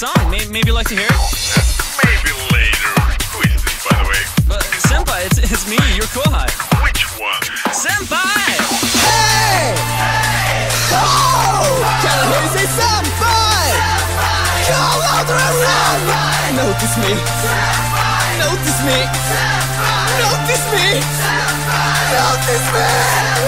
song. Maybe you'd like to hear it? Maybe later. Who is this, by the way? Senpai, it's me, your Kohai. Which one? Senpai! Hey! Oh! Can I hear you say senpai? Call louder and louder! Notice me! Notice me! Notice me! Notice me!